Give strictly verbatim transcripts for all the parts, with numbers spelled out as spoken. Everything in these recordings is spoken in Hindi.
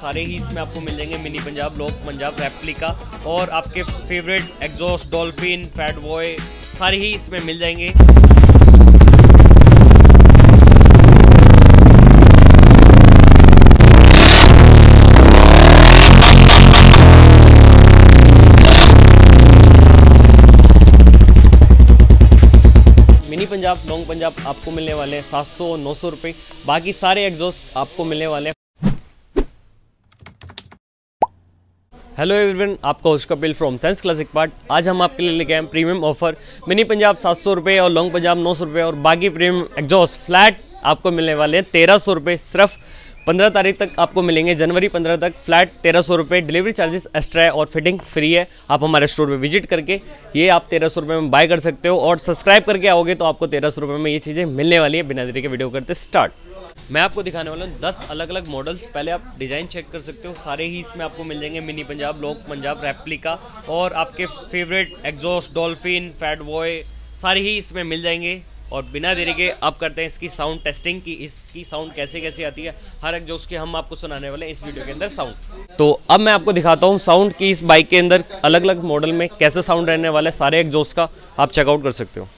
सारे ही इसमें आपको मिल जाएंगे। Mini Punjab, long Punjab, replica और आपके favourite exhaust, dolphin, fat boy सारे ही इसमें मिल जाएंगे। मिनी पंजाब, लॉन्ग पंजाब आपको मिलने वाले हैं सात सौ नौ सौ रुपये। बाकी सारे एग्जॉस्ट आपको मिलने वाले हैं। हेलो एवरीवन, आपका host Kapil from science classic part. आज हम आपके लिए लेके आए प्रीमियम ऑफर। मिनी पंजाब सात सौ रुपये और लॉन्ग पंजाब नौ सौ रुपये और बाकी प्रीमियम एग्जॉस्ट फ्लैट आपको मिलने वाले हैं तेरह सौ रुपये। सिर्फ पंद्रह तारीख तक आपको मिलेंगे, जनवरी पंद्रह तक फ्लैट तेरह सौ रुपये। डिलीवरी चार्जेस एक्स्ट्रा है और फिटिंग फ्री है। आप हमारे स्टोर पे विजिट करके ये आप तेरह सौ रुपये में बाय कर सकते हो और सब्सक्राइब करके आओगे तो आपको तेरह सौ रुपये में ये चीज़ें मिलने वाली है। बिना देरी के वीडियो करते स्टार्ट। मैं आपको दिखाने वाला हूँ दस अलग अलग मॉडल्स। पहले आप डिज़ाइन चेक कर सकते हो, सारे ही इसमें आपको मिल जाएंगे। Mini Punjab, long Punjab, replica और आपके favourite exhaust, dolphin, fat boy सारे ही इसमें मिल जाएंगे। और बिना देरी के आप करते हैं इसकी साउंड टेस्टिंग की इसकी साउंड कैसे कैसे आती है। हर एग्जॉस्ट के हम आपको सुनाने वाले हैं इस वीडियो के अंदर साउंड। तो अब मैं आपको दिखाता हूँ साउंड की इस बाइक के अंदर अलग अलग मॉडल में कैसे साउंड रहने वाला है। सारे एग्जॉस्ट का आप चेकआउट कर सकते हो।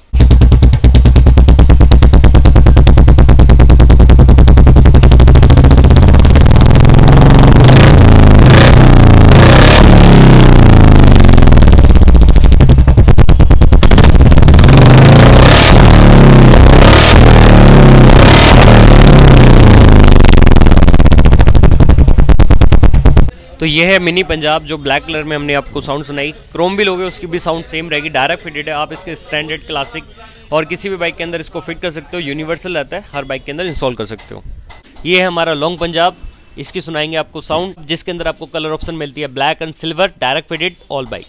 तो ये है मिनी पंजाब जो ब्लैक कलर में हमने आपको साउंड सुनाई। क्रोम भी लोगे उसकी भी साउंड सेम रहेगी। डायरेक्ट फिटेड है। आप इसके स्टैंडर्ड, क्लासिक और किसी भी बाइक के अंदर इसको फिट कर सकते हो। यूनिवर्सल रहता है, हर बाइक के अंदर इंस्टॉल कर सकते हो। ये है हमारा लॉन्ग पंजाब, इसकी सुनाएंगे आपको साउंड, जिसके अंदर आपको कलर ऑप्शन मिलती है black and silver. Direct fitted all bike.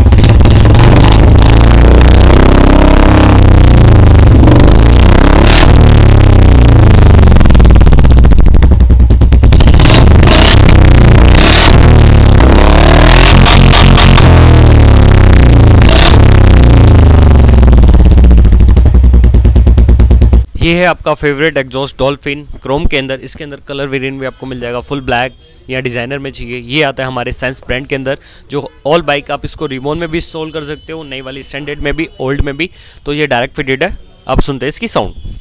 ये है आपका फेवरेट एग्जॉस्ट, डॉल्फिन, क्रोम के अंदर। इसके अंदर कलर वेरिएंट भी आपको मिल जाएगा, फुल ब्लैक या डिज़ाइनर में चाहिए। ये आता है हमारे साइंस ब्रांड के अंदर जो ऑल बाइक आप इसको रिबॉन में भी इंस्टॉल कर सकते हो, नई वाली स्टैंडर्ड में भी, ओल्ड में भी। तो ये डायरेक्ट फिटेड है। आप सुनते हैं इसकी साउंड।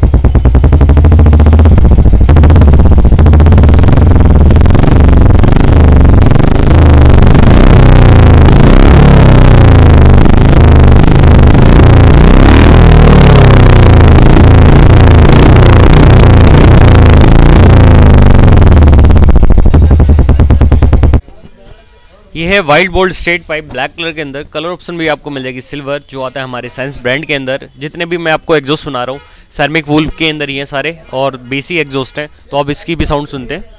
ये है wild bold straight pipe black colour के अंदर। कलर ऑप्शन भी आपको मिल जाएगी सिल्वर, जो आता है हमारे साइंस ब्रांड के अंदर। जितने भी मैं आपको एग्जॉस्ट सुना रहा हूँ सेरामिक वूल के अंदर ही हैं सारे और बेसी एग्जॉस्ट हैं। तो आप इसकी भी साउंड सुनते हैं।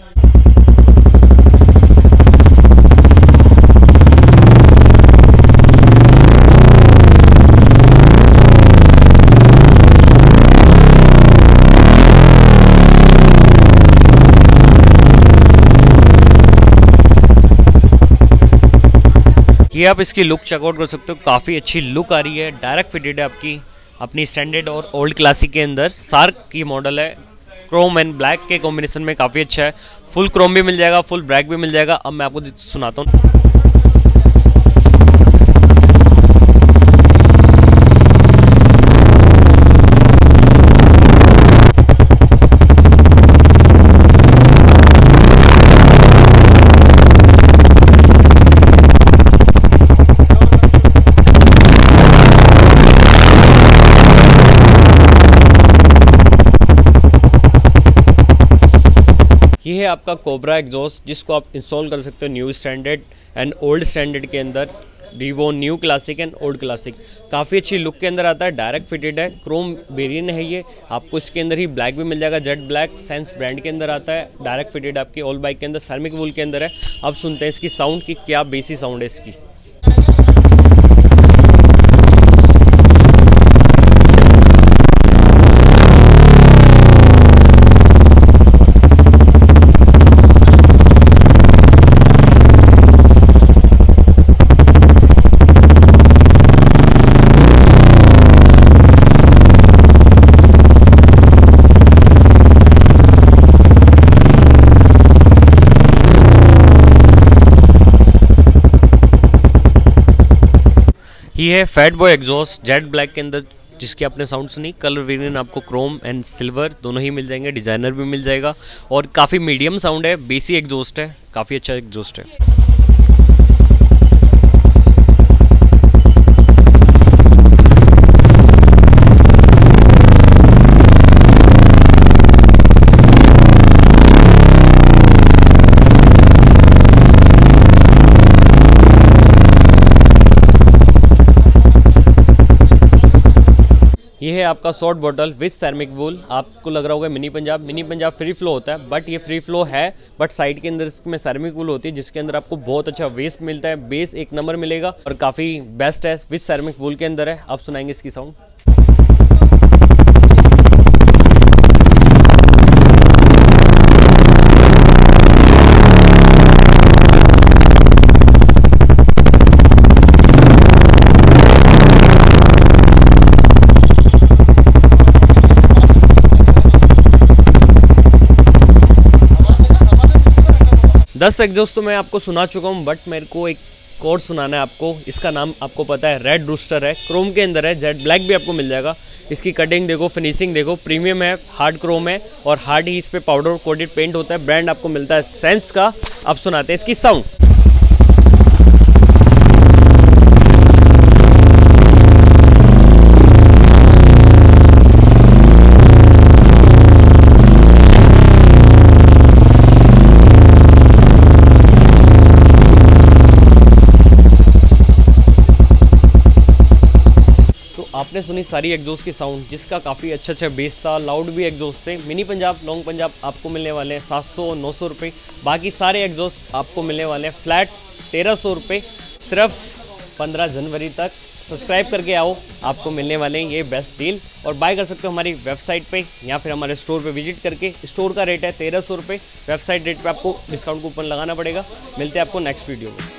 ये आप इसकी लुक चेकआउट कर सकते हो, काफ़ी अच्छी लुक आ रही है। डायरेक्ट फिटेड है आपकी अपनी स्टैंडर्ड और ओल्ड क्लासिक के अंदर। सार्क की मॉडल है। क्रोम एंड ब्लैक के कॉम्बिनेशन में काफ़ी अच्छा है। फुल क्रोम भी मिल जाएगा, फुल ब्लैक भी मिल जाएगा। अब मैं आपको सुनाता हूँ। ये है आपका कोबरा एग्जॉस्ट, जिसको आप इंस्टॉल कर सकते हो new standard and old standard के अंदर। रिवो new classic and old classic काफ़ी अच्छी लुक के अंदर आता है। डायरेक्ट फिटेड है, क्रोम वेरिएंट है ये। आपको इसके अंदर ही ब्लैक भी मिल जाएगा, जेट ब्लैक साइंस ब्रांड के अंदर आता है। डायरेक्ट फिटेड आपकी ऑल बाइक के अंदर, सेरामिक वूल के अंदर है। अब सुनते हैं इसकी साउंड की क्या बेसी साउंड है इसकी। ये है fat boy exhaust jet black के अंदर, जिसकी आपने साउंड सुनी। कलर वेरिएंट आपको क्रोम एंड सिल्वर दोनों ही मिल जाएंगे, डिजाइनर भी मिल जाएगा और काफ़ी मीडियम साउंड है, बेसी एग्जॉस्ट है, काफ़ी अच्छा एग्जॉस्ट है। ये है आपका short bottle with ceramic wool. आपको लग रहा होगा mini Punjab, mini Punjab free flow होता है, बट ये फ्री फ्लो है, बट साइड के अंदर इसमें सेरेमिक वूल होती है, जिसके अंदर आपको बहुत अच्छा वेस्ट मिलता है, बेस एक नंबर मिलेगा और काफ़ी बेस्ट है, विथ सेरेमिक वूल के अंदर है। आप सुनाएंगे इसकी साउंड। दस एग्जॉस्ट तो मैं आपको सुना चुका हूँ, बट मेरे को एक कोर्स सुनाना है आपको। इसका नाम आपको पता है, रेड रूस्टर है, क्रोम के अंदर है, जेट ब्लैक भी आपको मिल जाएगा। इसकी कटिंग देखो, फिनिशिंग देखो, प्रीमियम है, हार्ड क्रोम है और हार्ड ही इस पे पाउडर कोटेड पेंट होता है। ब्रांड आपको मिलता है सेंस का। अब सुनाते हैं इसकी साउंड। आपने सुनी सारी एग्जॉस्ट की साउंड, जिसका काफ़ी अच्छा अच्छा बेस था, लाउड भी एग्जॉस्ट थे। मिनी पंजाब, लॉन्ग पंजाब आपको मिलने वाले हैं सात सौ नौ सौ रुपये। बाकी सारे एग्जॉस्ट आपको मिलने वाले हैं फ्लैट तेरह सौ रुपये, सिर्फ पंद्रह जनवरी तक। सब्सक्राइब करके आओ, आपको मिलने वाले हैं ये बेस्ट डील। और बाय कर सकते हो हमारी वेबसाइट पे या फिर हमारे स्टोर पे विजिट करके। स्टोर का रेट है तेरह सौ रुपये, वेबसाइट रेट पे आपको डिस्काउंट कूपन लगाना पड़ेगा। मिलते हैं आपको नेक्स्ट वीडियो में।